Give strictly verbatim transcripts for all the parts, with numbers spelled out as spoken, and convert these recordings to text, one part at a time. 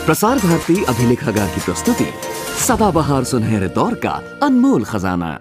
प्रसार भारती अभिलेखागार की प्रस्तुति सदाबहार सुनहरे दौर का अनमोल खजाना।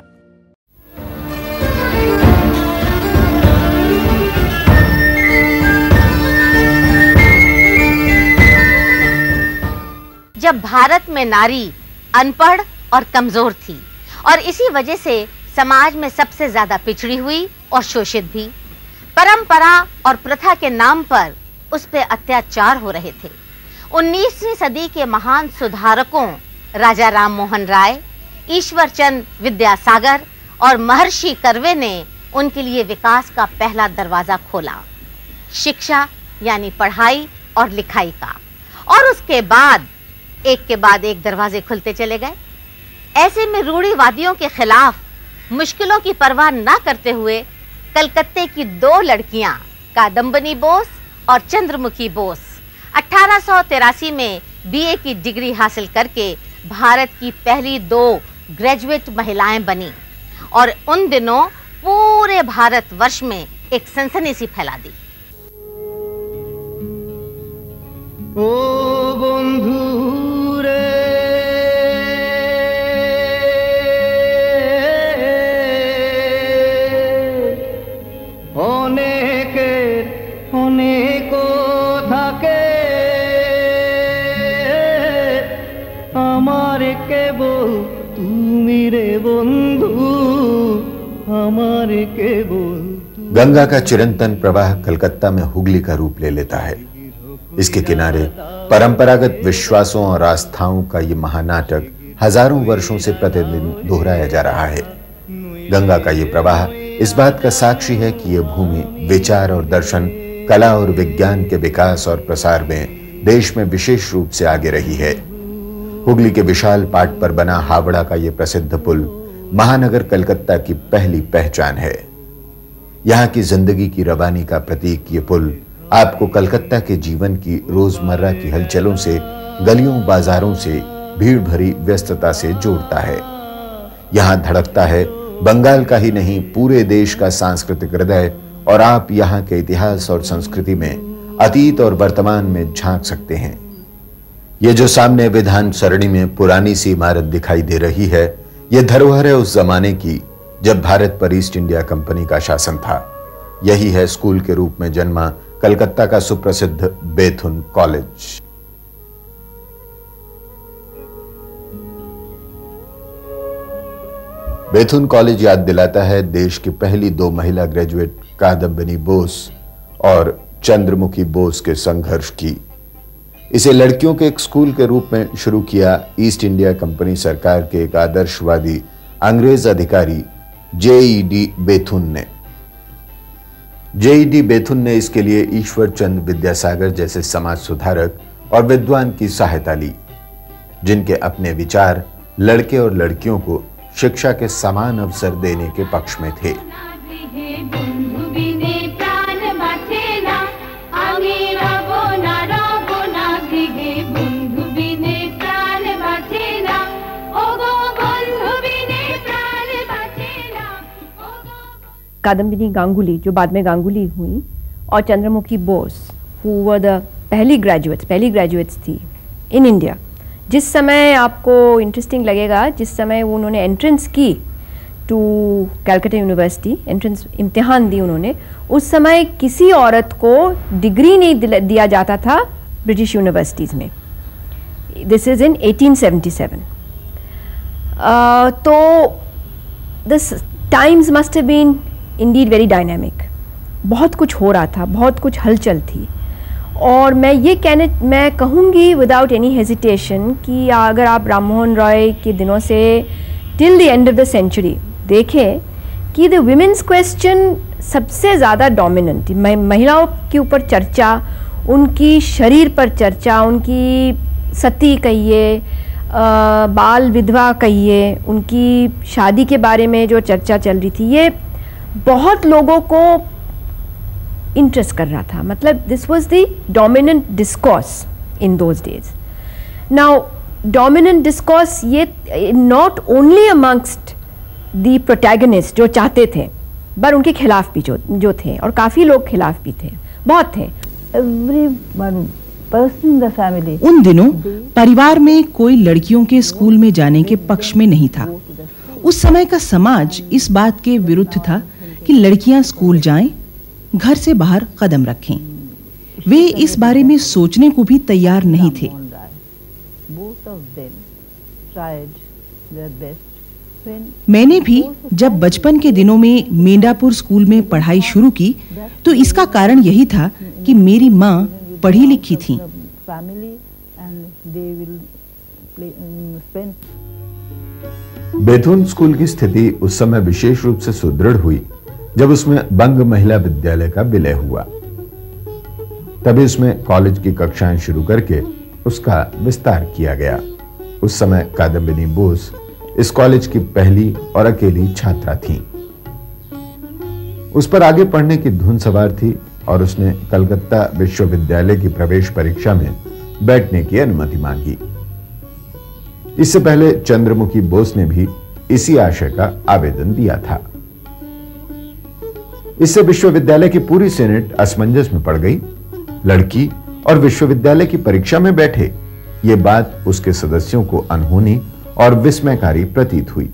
जब भारत में नारी अनपढ़ और कमजोर थी और इसी वजह से समाज में सबसे ज्यादा पिछड़ी हुई और शोषित भी, परंपरा और प्रथा के नाम पर उस पे अत्याचार हो रहे थे। उन्नीसवीं सदी के महान सुधारकों राजा राम मोहन राय, ईश्वर चंद विद्यासागर और महर्षि कर्वे ने उनके लिए विकास का पहला दरवाजा खोला, शिक्षा यानी पढ़ाई और लिखाई का। और उसके बाद एक के बाद एक दरवाजे खुलते चले गए। ऐसे में रूढ़िवादियों के खिलाफ मुश्किलों की परवाह न करते हुए कलकत्ते की दो लड़कियां कादम्बनी बोस और चंद्रमुखी बोस अठारह सौ तिरासी में बीए की डिग्री हासिल करके भारत की पहली दो ग्रेजुएट महिलाएं बनी और उन दिनों पूरे भारत वर्ष में एक सनसनी सी फैला दी। ओ बंधु रे অনেকের অনেক থাকে আমার কেবল তুমি রে বন্ধু আমার কেবल। गंगा का चिरंतन प्रवाह कलकत्ता में हुगली का रूप ले लेता है। इसके किनारे परंपरागत विश्वासों और आस्थाओं का ये महानाटक हजारों वर्षों से प्रतिदिन दोहराया जा रहा है। गंगा का ये प्रवाह इस बात का साक्षी है कि यह भूमि विचार और दर्शन, कला और विज्ञान के विकास और प्रसार में देश में विशेष रूप से आगे रही है। हुगली के विशाल पाट पर बना हावड़ा का यह प्रसिद्ध पुल महानगर कलकत्ता की पहली पहचान है। यहाँ की जिंदगी की रवानी का प्रतीक ये पुल आपको कलकत्ता के जीवन की रोजमर्रा की हलचलों से, गलियों बाजारों से, भीड़ भरी व्यस्तता से जोड़ता है। यहाँ धड़कता है बंगाल का ही नहीं पूरे देश का सांस्कृतिक हृदय और आप यहाँ के इतिहास और संस्कृति में अतीत और वर्तमान में झांक सकते हैं। ये जो सामने विधान सरणी में पुरानी सी इमारत दिखाई दे रही है, यह धरोहर है उस जमाने की जब भारत पर ईस्ट इंडिया कंपनी का शासन था। यही है स्कूल के रूप में जन्मा कलकत्ता का सुप्रसिद्ध बेथुन कॉलेज। बेथुन कॉलेज याद दिलाता है देश की पहली दो महिला ग्रेजुएट कादम्बनी बोस और चंद्रमुखी बोस के संघर्ष की। इसे लड़कियों के एक स्कूल के रूप में शुरू किया ईस्ट इंडिया कंपनी सरकार के एक आदर्शवादी अंग्रेज अधिकारी जेईडी बेथुन ने। जेईडी बेथुन ने इसके लिए ईश्वर चंद विद्यासागर जैसे समाज सुधारक और विद्वान की सहायता ली, जिनके अपने विचार लड़के और लड़कियों को शिक्षा के समान अवसर देने के पक्ष में थे। कादम्बिनी गांगुली जो बाद में गांगुली हुई और Chandramukhi Bose who were the पहली ग्रेजुएट्स पहली ग्रेजुएट्स थी इन इंडिया। जिस समय आपको इंटरेस्टिंग लगेगा, जिस समय उन्होंने एंट्रेंस की टू कलकत्ता यूनिवर्सिटी, एंट्रेंस इम्तिहान दी उन्होंने, उस समय किसी औरत को डिग्री नहीं दिया जाता था ब्रिटिश यूनिवर्सिटीज़ में। This is in eighteen seventy seven. तो this times must have been indeed very dynamic. बहुत कुछ हो रहा था, बहुत कुछ हलचल थी। और मैं ये कहने मैं कहूँगी विदाउट एनी हेजिटेशन कि अगर आप राम मोहन रॉय के दिनों से till the end of the century देखें कि द वुमेन्स क्वेश्चन सबसे ज़्यादा डोमिनेंट, महिलाओं के ऊपर चर्चा, उनकी शरीर पर चर्चा, उनकी सती कहिए, बाल विधवा कहिए, उनकी शादी के बारे में जो चर्चा चल रही थी, ये बहुत लोगों को इंटरेस्ट कर रहा था। मतलब this was the dominant discourse in those days. Now dominant discourse ये not only amongst the protagonist जो चाहते थे, पर उनके खिलाफ भी जो जो थे, और काफ़ी लोग खिलाफ भी थे, बहुत थे। Everyone person in the family. उन दिनों परिवार में कोई लड़कियों के स्कूल में जाने के पक्ष में नहीं था। उस समय का समाज इस बात के विरुद्ध था कि लड़कियां स्कूल जाएं, घर से बाहर कदम रखें। वे इस बारे में सोचने को भी तैयार नहीं थे। Both of them tried their best. मैंने भी जब बचपन के दिनों में मेंढापुर स्कूल में पढ़ाई शुरू की तो इसका कारण यही था कि मेरी माँ पढ़ी लिखी थी। बेथुन स्कूल की स्थिति उस समय विशेष रूप से सुदृढ़ हुई जब उसमें बंग महिला विद्यालय का विलय हुआ। तभी उसमें कॉलेज की कक्षाएं शुरू करके उसका विस्तार किया गया। उस समय कादम्बिनी बोस इस कॉलेज की पहली और अकेली छात्रा थी। उस पर आगे पढ़ने की धुन सवार थी और उसने कलकत्ता विश्वविद्यालय की प्रवेश परीक्षा में बैठने की अनुमति मांगी। इससे पहले चंद्रमुखी बोस ने भी इसी आशय का आवेदन दिया था। इससे विश्वविद्यालय की पूरी सीनेट असमंजस में पड़ गई। लड़की और विश्वविद्यालय की परीक्षा में बैठे, ये बात उसके सदस्यों को अनहोनी और विस्मयकारी प्रतीत हुई।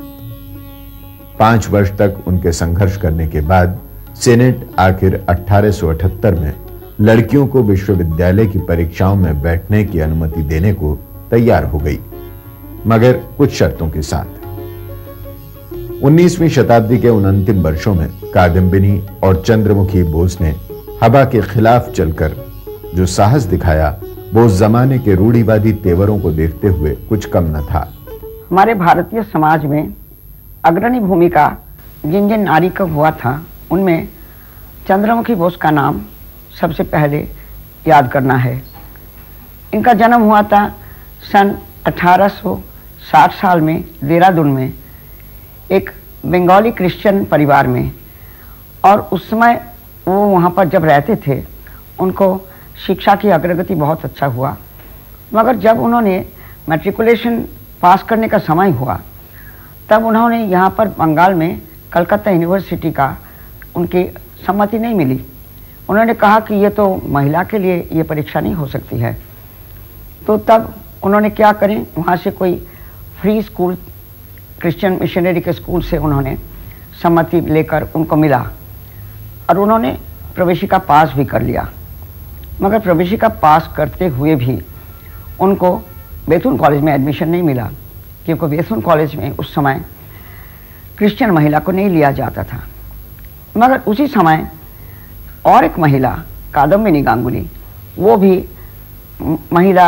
पांच वर्ष तक उनके संघर्ष करने के बाद सीनेट आखिर अठारह सौ अठहत्तर में लड़कियों को विश्वविद्यालय की परीक्षाओं में बैठने की अनुमति देने को तैयार हो गई, मगर कुछ शर्तों के साथ। उन्नीसवीं शताब्दी के उन अंतिम वर्षों में कादम्बिनी और चंद्रमुखी बोस ने हवा के खिलाफ चलकर जो साहस दिखाया वो उस जमाने के रूढ़िवादी तेवरों को देखते हुए कुछ कम न था। हमारे भारतीय समाज में अग्रणी भूमिका जिन जिन नारी का हुआ था उनमें चंद्रमुखी बोस का नाम सबसे पहले याद करना है। इनका जन्म हुआ था सन अठारह सौ साठ साल में देहरादून में एक बंगाली क्रिश्चियन परिवार में, और उस समय वो वहाँ पर जब रहते थे उनको शिक्षा की अग्रगति बहुत अच्छा हुआ। मगर जब उन्होंने मैट्रिकुलेशन पास करने का समय हुआ तब उन्होंने यहाँ पर बंगाल में कलकत्ता यूनिवर्सिटी का उनकी सम्मति नहीं मिली। उन्होंने कहा कि ये तो महिला के लिए ये परीक्षा नहीं हो सकती है। तो तब उन्होंने क्या करें, वहाँ से कोई फ्री स्कूल क्रिश्चियन मिशनरी के स्कूल से उन्होंने सम्मति लेकर उनको मिला और उन्होंने प्रवेशिका पास भी कर लिया। मगर प्रवेशिका पास करते हुए भी उनको बेथुन कॉलेज में एडमिशन नहीं मिला, क्योंकि बेथुन कॉलेज में उस समय क्रिश्चियन महिला को नहीं लिया जाता था। मगर उसी समय और एक महिला कादम्बिनी गांगुली, वो भी महिला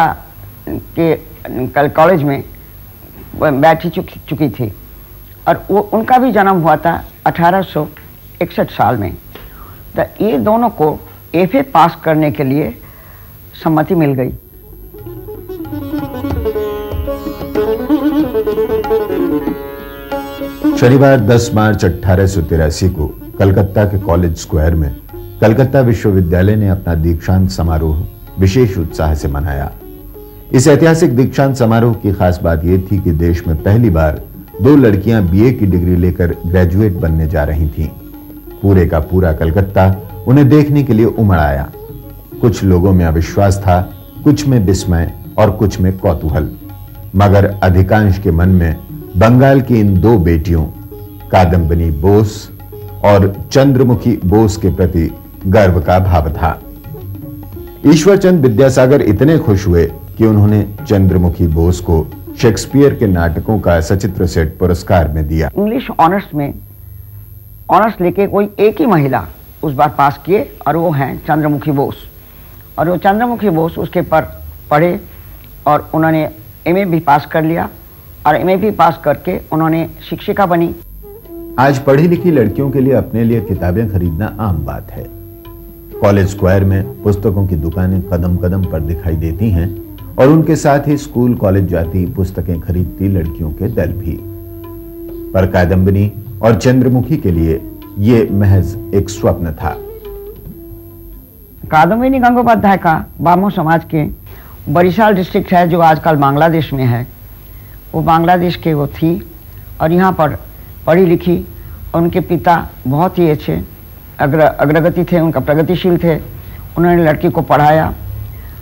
के कॉलेज में बैठी चुकी चुकी थी और वो उनका भी जन्म हुआ था अठारह सौ इकसठ साल में। तो ये दोनों को एफए पास करने के लिए सम्मति मिल गई। शनिवार दस मार्च अठारह सौ तिरासी को कलकत्ता के कॉलेज स्क्वायर में कलकत्ता विश्वविद्यालय ने अपना दीक्षांत समारोह विशेष उत्साह से मनाया। इस ऐतिहासिक दीक्षांत समारोह की खास बात यह थी कि देश में पहली बार दो लड़कियां बीए की डिग्री लेकर ग्रेजुएट बनने जा रही थीं। पूरे का पूरा कलकत्ता उन्हें देखने के लिए उमड़ आया। कुछ लोगों में अविश्वास था, कुछ में विस्मय और कुछ में कौतूहल, मगर अधिकांश के मन में बंगाल की इन दो बेटियों कादम्बिनी बोस और चंद्रमुखी बोस के प्रति गर्व का भाव था। ईश्वरचंद विद्यासागर इतने खुश हुए कि उन्होंने चंद्रमुखी बोस को शेक्सपियर के नाटकों का सचित्र सेट पुरस्कार में दिया। इंग्लिश ऑनर्स में ऑनर्स लेके कोई एक ही महिला उस बार पास किए और वो हैं चंद्रमुखी बोस। और वो चंद्रमुखी बोस उसके पर पढ़े और उन्होंने एमए भी पास कर लिया और एमए भी पास करके उन्होंने शिक्षिका बनी। आज पढ़ी लिखी लड़कियों के लिए अपने लिए किताबें खरीदना आम बात है। कॉलेज स्क्वायर में पुस्तकों की दुकानें कदम कदम पर दिखाई देती हैं और उनके साथ ही स्कूल कॉलेज जाती पुस्तकें खरीदती लड़कियों के दल भी। पर कादम्बिनी और चंद्रमुखी के लिए ये महज एक स्वप्न था। कादम्बिनी गंगोपाध्याय का बामो समाज के बरिशाल डिस्ट्रिक्ट है जो आजकल बांग्लादेश में है, वो बांग्लादेश के वो थी और यहाँ पर पढ़ी लिखी और उनके पिता बहुत ही अच्छे अग्र अग्रगति थे, उनका प्रगतिशील थे। उन्होंने लड़की को पढ़ाया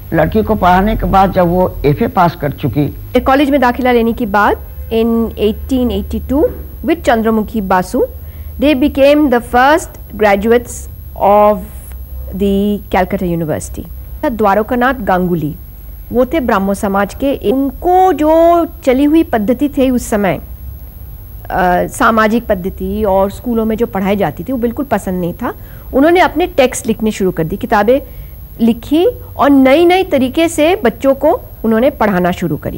लड़की को पढ़ाने के बाद जब वो एफए पास कर चुकी, कॉलेज में दाखिला लेने के बाद इन eighteen eighty-two with Chandramukhi Basu they became the first graduates of the Calcutta University. Dwarkanath Ganguly वो थे ब्राह्मो समाज के। उनको जो चली हुई पद्धति थी उस समय, आ, सामाजिक पद्धति और स्कूलों में जो पढ़ाई जाती थी वो बिल्कुल पसंद नहीं था। उन्होंने अपने टेक्स्ट लिखने शुरू कर दी, किताबें लिखी और नई नई तरीके से बच्चों को उन्होंने पढ़ाना शुरू करी।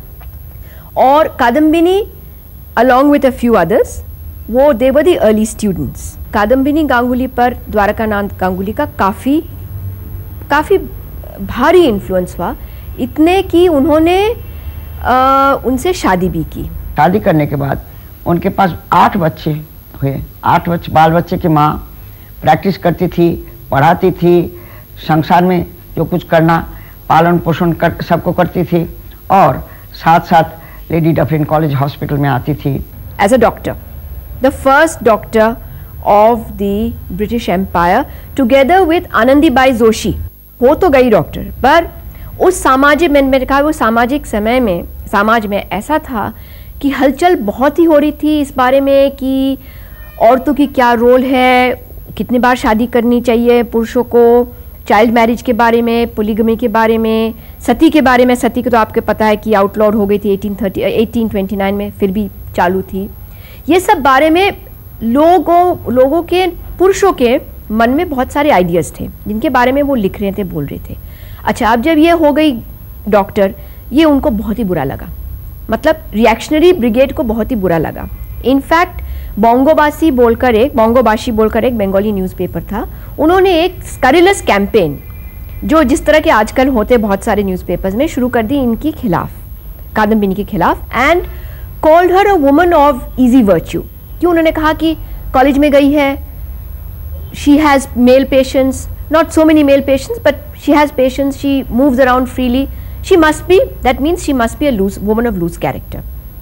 और Kadambini along with a few others, वो they were the early students. Kadambini Ganguly पर द्वारकानाथ गांगुली का काफ़ी काफ़ी भारी इन्फ्लुएंस हुआ, इतने कि उन्होंने आ, उनसे शादी भी की। शादी करने के बाद उनके पास आठ बच्चे हुए। आठ बच्चे बाल बच्चे की माँ प्रैक्टिस करती थी, पढ़ाती थी, संसार में जो कुछ करना पालन पोषण कर सबको करती थी और साथ साथ लेडी डफरिन कॉलेज हॉस्पिटल में आती थी। As a doctor, the first doctor of the British Empire together with Anandibai Joshi. हो तो गई डॉक्टर, पर उस सामाजिक मैंने कहा वो सामाजिक समय में समाज में ऐसा था कि हलचल बहुत ही हो रही थी इस बारे में कि औरतों की क्या रोल है, कितनी बार शादी करनी चाहिए पुरुषों को, चाइल्ड मैरिज के बारे में, पोलीगमी के बारे में, सती के बारे में। सती की तो आपको पता है कि आउटलॉड हो गई थी eighteen twenty-nine में, फिर भी चालू थी। ये सब बारे में लोगों लोगों के पुरुषों के मन में बहुत सारे आइडियाज़ थे जिनके बारे में वो लिख रहे थे, बोल रहे थे। अच्छा, अब जब ये हो गई डॉक्टर, ये उनको बहुत ही बुरा लगा, मतलब रिएक्शनरी ब्रिगेड को बहुत ही बुरा लगा। इनफैक्ट बोंगोबासी बोलकर एक बोंगोबाशी बोलकर एक बंगाली न्यूज़पेपर था, उन्होंने एक स्करिलस कैंपेन जो जिस तरह के आजकल होते बहुत सारे न्यूज़पेपर्स में शुरू कर दी इनकी खिलाफ, कादम्बिनी के खिलाफ, and called her a woman of easy virtue. क्यों? उन्होंने कहा कि कॉलेज में गई है, she has male patients, not so many male patients but she has patients, she moves around freely, she must be, that means she must be a loose woman of loose character.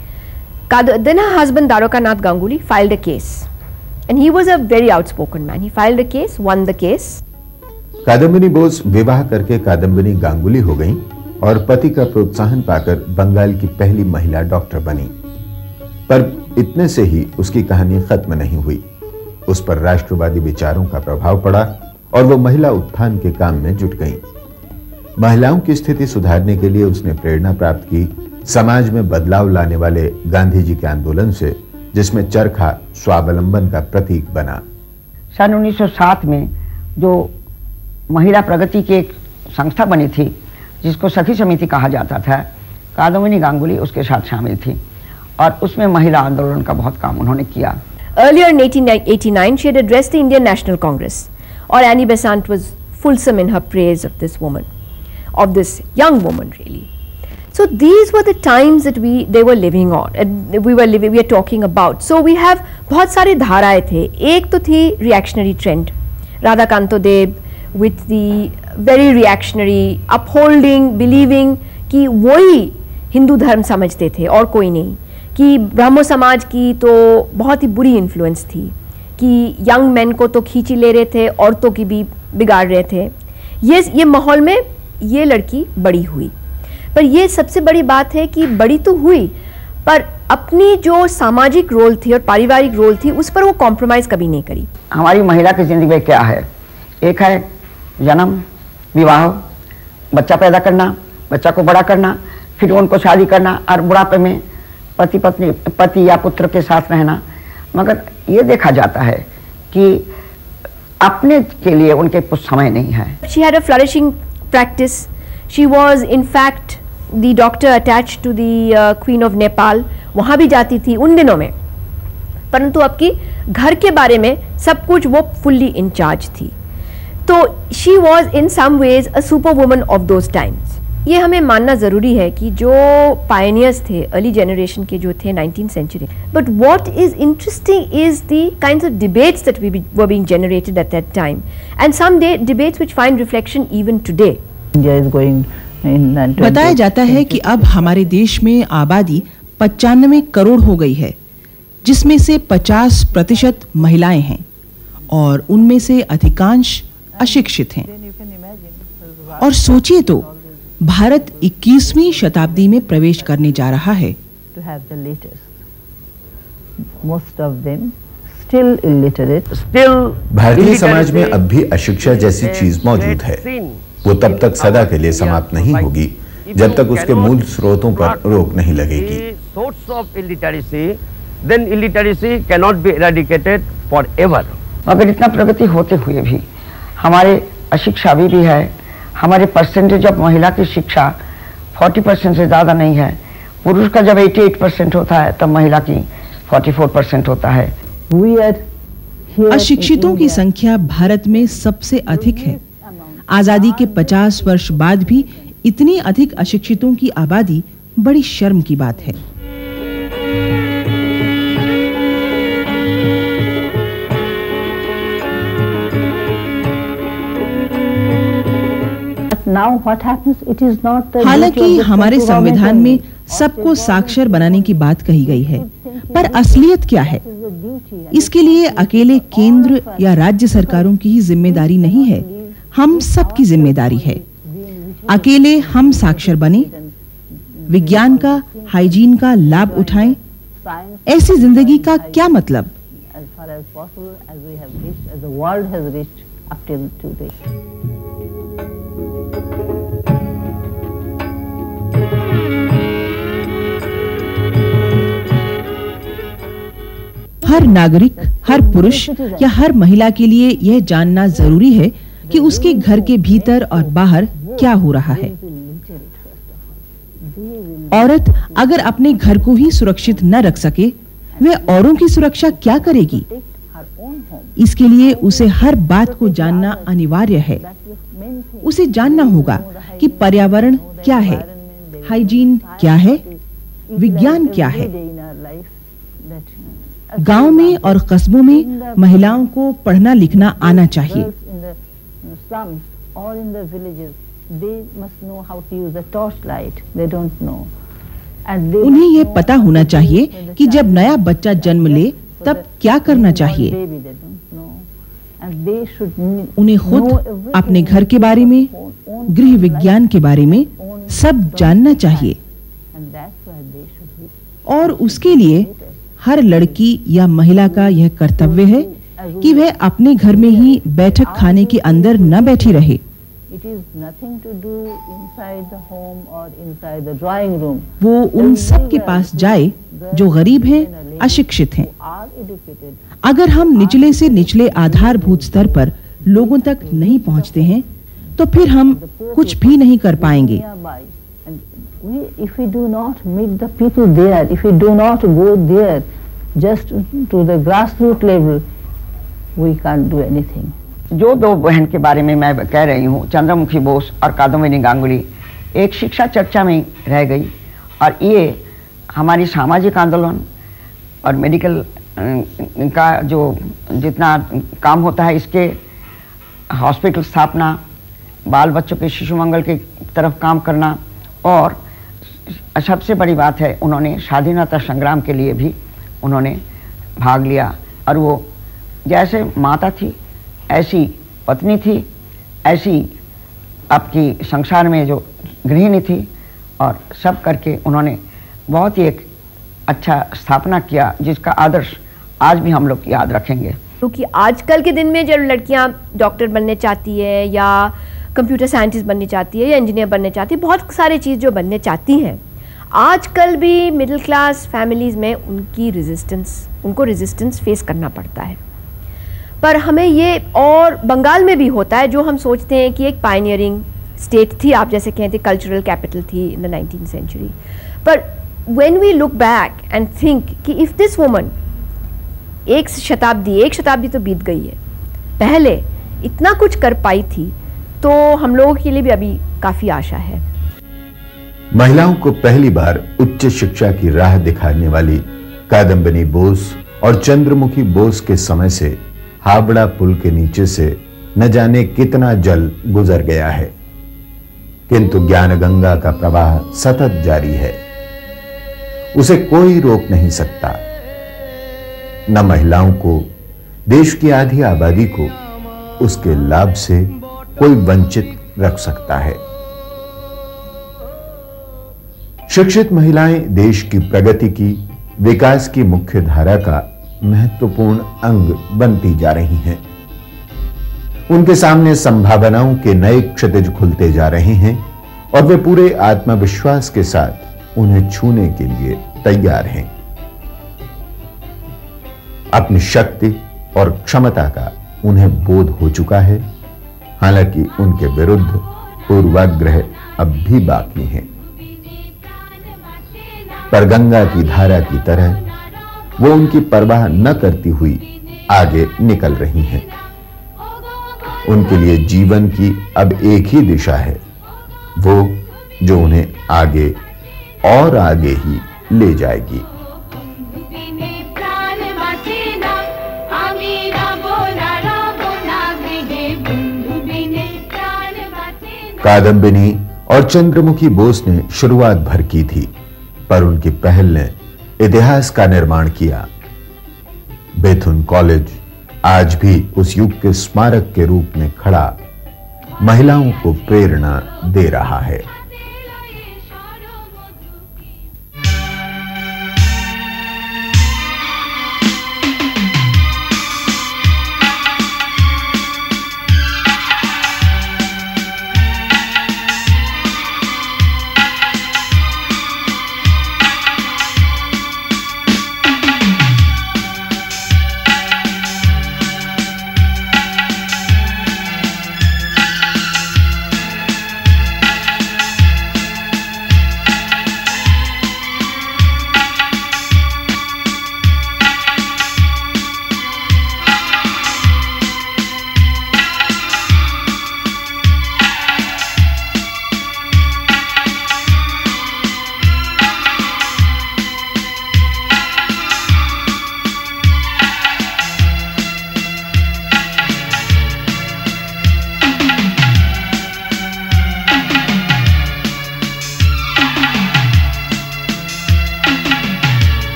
Then her husband Dwarkanath Ganguly filed a case, and he was a very outspoken man. He filed a case, won the case. Kadambini Bose विवाह करके कादम्बिनी गांगुली हो गईं और पति का प्रोत्साहन पाकर बंगाल की पहली महिला डॉक्टर बनी। पर इतने से ही उसकी कहानी खत्म नहीं हुई। उस पर राष्ट्रवादी विचारों का प्रभाव पड़ा और वो महिला उत्थान के काम में जुट गईं। महिलाओं की स्थिति सुधारने के लिए उसने प्रेरणा प्राप्त की समाज में बदलाव लाने वाले गांधी जी के आंदोलन से, जिसमें चरखा स्वावलंबन का प्रतीक बना। सन उन्नीस सौ सात में जो महिला प्रगति की एक संस्था बनी थी जिसको सखी समिति कहा जाता था, कादम्बिनी गांगुली उसके साथ शामिल थी और उसमें महिला आंदोलन का बहुत काम उन्होंने किया। Earlier in eighteen eighty-nine she had addressed the Indian National Congress, or Annie Besant was fulsome in her praise of this woman, of this young woman really. So these were the times that we they were living on, and we were living we are talking about. So we have बहुत सारे धाराएं थे। एक तो थी reactionary trend, राधाकांतो Dev with the very reactionary upholding, believing कि वही हिंदू धर्म समझते थे और कोई नहीं, कि ब्राह्मो समाज की तो बहुत ही बुरी इन्फ्लुएंस थी, कि यंग मैन को तो खींची ले रहे थे, औरतों की भी बिगाड़ रहे थे। ये ये माहौल में ये लड़की बड़ी हुई। पर ये सबसे बड़ी बात है कि बड़ी तो हुई, पर अपनी जो सामाजिक रोल थी और पारिवारिक रोल थी उस पर वो कॉम्प्रोमाइज़ कभी नहीं करी। हमारी महिला की जिंदगी में क्या है? एक है जन्म, विवाह, बच्चा पैदा करना, बच्चा को बड़ा करना, फिर उनको शादी करना और बुढ़ापे में पति पत्नी पति या पुत्र के साथ रहना। मगर ये देखा जाता है कि अपने के लिए उनके कुछ समय नहीं है। She had a flourishing practice. She was in fact the doctor attached to the uh, Queen of Nepal. वहाँ भी जाती थी उन दिनों में, परंतु अब की घर के बारे में सब कुछ वो fully in charge थी। तो she was in some ways a superwoman of those times. ये हमें मानना ज़रूरी है कि जो पायनियर्स थे, अर्ली जनरेशन के जो थे nineteen century, but what is interesting is the kinds of debates that we were being generated at that time and some debates which find reflection even today. India is going in बताया जाता है कि अब हमारे देश में आबादी पचानवे करोड़ हो गई है, जिसमें से पचास प्रतिशत महिलाएं हैं और उनमें से अधिकांश अशिक्षित हैं। Then you can imagine और सोचिए तो भारत इक्कीसवीं शताब्दी में प्रवेश करने जा रहा है। To have the latest. Most of them still illiterate. Still Bharatiya Samaj में अब भी अशिक्षा जैसी चीज मौजूद है। वो तब तक सदा के लिए समाप्त नहीं होगी जब तक उसके मूल स्रोतों पर रोक नहीं लगेगी। Source of illiteracy, then illiteracy cannot be eradicated forever. मगर इतना प्रगति होते हुए भी हमारे अशिक्षा अभी भी है। हमारे परसेंटेज ऑफ महिला की शिक्षा चालीस परसेंट से ज़्यादा नहीं है। पुरुष का जब अठासी परसेंट होता है तब महिला की चौवालीस परसेंट होता है। अशिक्षितों की संख्या भारत में सबसे अधिक है। आजादी के पचास वर्ष बाद भी इतनी अधिक अशिक्षितों की आबादी बड़ी शर्म की बात है। हालांकि हमारे संविधान में सबको साक्षर बनाने की बात कही गई है, पर असलियत क्या है? इसके लिए अकेले केंद्र या राज्य सरकारों की ही जिम्मेदारी नहीं है, हम सबकी जिम्मेदारी है। अकेले हम साक्षर बने, विज्ञान का, हाइजीन का लाभ उठाएं, ऐसी जिंदगी का क्या मतलब? हर नागरिक, हर पुरुष या हर महिला के लिए यह जानना जरूरी है कि उसके घर के भीतर और बाहर क्या हो रहा है। औरत अगर अपने घर को ही सुरक्षित न रख सके, वह औरों की सुरक्षा क्या करेगी? इसके लिए उसे हर बात को जानना अनिवार्य है। उसे जानना होगा कि पर्यावरण क्या है, हाइजीन क्या है, विज्ञान क्या है। गांव में और कस्बों में महिलाओं को पढ़ना लिखना आना चाहिए। उन्हें यह पता होना चाहिए कि जब नया बच्चा जन्म ले तब क्या करना चाहिए। उन्हें खुद अपने घर के बारे में, गृह विज्ञान के बारे में सब जानना चाहिए। और उसके लिए हर लड़की या महिला का यह कर्तव्य है कि वह अपने घर में ही बैठक खाने के अंदर न बैठी रहे। वो उन सब के पास जाए जो गरीब हैं, अशिक्षित हैं। अगर हम निचले से निचले आधारभूत स्तर पर लोगों तक नहीं पहुंचते हैं, तो फिर हम कुछ भी नहीं कर पाएंगे। If we do not meet the people there, if we do not go there just to the grassroots level, we can't do anything. जो दो बहन के बारे में मैं कह रही हूँ, चंद्रमुखी बोस और कादम्बिनी गांगुली, एक शिक्षा चर्चा में रह गई और ये हमारी सामाजिक आंदोलन और मेडिकल का जो जितना काम होता है, इसके हॉस्पिटल स्थापना, बाल बच्चों के शिशु मंगल की तरफ काम करना, और सबसे बड़ी बात है उन्होंने स्वाधीनता संग्राम के लिए भी उन्होंने भाग लिया। और वो जैसे माता थी, ऐसी पत्नी थी, ऐसी आपकी संसार में जो गृहिणी थी, और सब करके उन्होंने बहुत ही एक अच्छा स्थापना किया जिसका आदर्श आज भी हम लोग याद रखेंगे। क्योंकि आजकल के दिन में जब लड़कियां डॉक्टर बनने चाहती है या कंप्यूटर साइंटिस्ट बनना चाहती है या इंजीनियर बनना चाहती है, बहुत सारी चीज़ जो बनने चाहती हैं, आजकल भी मिडिल क्लास फैमिलीज़ में उनकी रेजिस्टेंस उनको रेजिस्टेंस फेस करना पड़ता है। पर हमें ये, और बंगाल में भी होता है, जो हम सोचते हैं कि एक पायनियरिंग स्टेट थी, आप जैसे कहते कल्चरल कैपिटल थी इन द नाइनटीन सेंचुरी, पर when we look back and think कि इफ़ दिस वुमन, एक शताब्दी एक शताब्दी तो बीत गई है, पहले इतना कुछ कर पाई थी, तो हम लोगों के लिए भी अभी काफी आशा है। महिलाओं को पहली बार उच्च शिक्षा की राह दिखाने वाली कादम्बिनी बोस और चंद्रमुखी बोस के समय से हावड़ा पुल के नीचे से न जाने कितना जल गुजर गया है, किंतु ज्ञान गंगा का प्रवाह सतत जारी है। उसे कोई रोक नहीं सकता। न महिलाओं को, देश की आधी आबादी को उसके लाभ से कोई वंचित रख सकता है। शिक्षित महिलाएं देश की प्रगति की, विकास की मुख्य धारा का महत्वपूर्ण अंग बनती जा रही हैं। उनके सामने संभावनाओं के नए क्षितिज खुलते जा रहे हैं और वे पूरे आत्मविश्वास के साथ उन्हें छूने के लिए तैयार हैं। अपनी शक्ति और क्षमता का उन्हें बोध हो चुका है, हालांकि उनके विरुद्ध पूर्वाग्रह अब भी बाकी हैं। पर गंगा की धारा की तरह वो उनकी परवाह न करती हुई आगे निकल रही हैं। उनके लिए जीवन की अब एक ही दिशा है, वो जो उन्हें आगे और आगे ही ले जाएगी। कादम्बिनी और चंद्रमुखी बोस ने शुरुआत भर की थी, पर उनकी पहल ने इतिहास का निर्माण किया। बेथुन कॉलेज आज भी उस युग के स्मारक के रूप में खड़ा महिलाओं को प्रेरणा दे रहा है।